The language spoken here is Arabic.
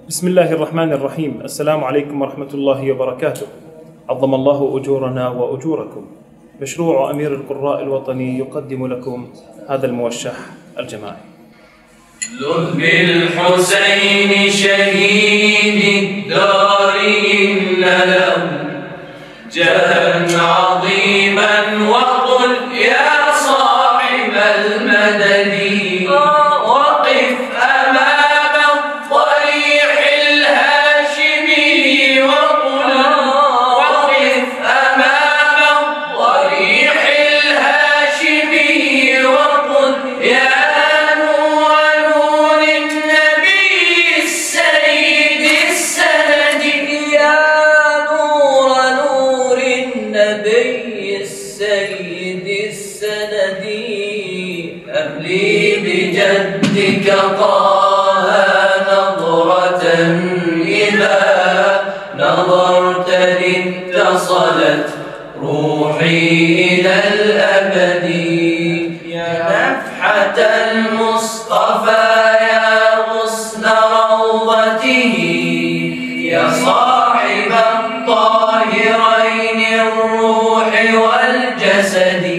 بسم الله الرحمن الرحيم. السلام عليكم ورحمة الله وبركاته. عظم الله أجورنا وأجوركم. مشروع أمير القراء الوطني يقدم لكم هذا الموشح الجماعي. لذ بالحسين شهيد الدار إن له جاها عظيما وقل يا صاحب المدد وقف أمام الضريح الهاشمي وقل وقف أمام الضريح الهاشمي وقل يا نور النبي السيد السند يا نور النبي السيد السند أهلي بجدك طه نظرة إذا نظرت اتصلت روحي إلى الأبد يا نفحة المصطفى يا غصن روضته يا صاحب الطاهرين الروح والجسد